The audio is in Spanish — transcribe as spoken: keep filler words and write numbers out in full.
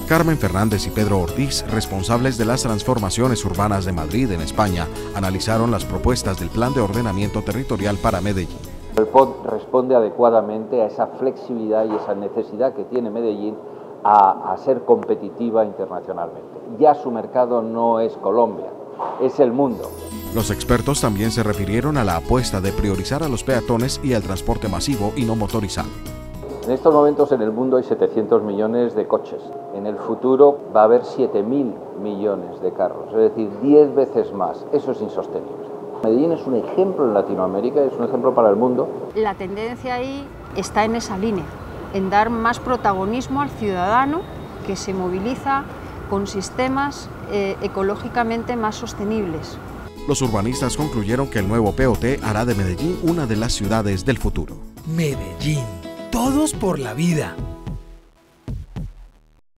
Carmen Fernández y Pedro Ortiz, responsables de las transformaciones urbanas de Madrid en España, analizaron las propuestas del Plan de Ordenamiento Territorial para Medellín. El P O T responde adecuadamente a esa flexibilidad y esa necesidad que tiene Medellín a, a ser competitiva internacionalmente. Ya su mercado no es Colombia, es el mundo. Los expertos también se refirieron a la apuesta de priorizar a los peatones y al transporte masivo y no motorizado. En estos momentos en el mundo hay setecientos millones de coches. En el futuro va a haber siete mil millones de carros, es decir, diez veces más. Eso es insostenible. Medellín es un ejemplo en Latinoamérica, es un ejemplo para el mundo. La tendencia ahí está en esa línea, en dar más protagonismo al ciudadano que se moviliza con sistemas eh, ecológicamente más sostenibles. Los urbanistas concluyeron que el nuevo P O T hará de Medellín una de las ciudades del futuro. Medellín, todos por la vida.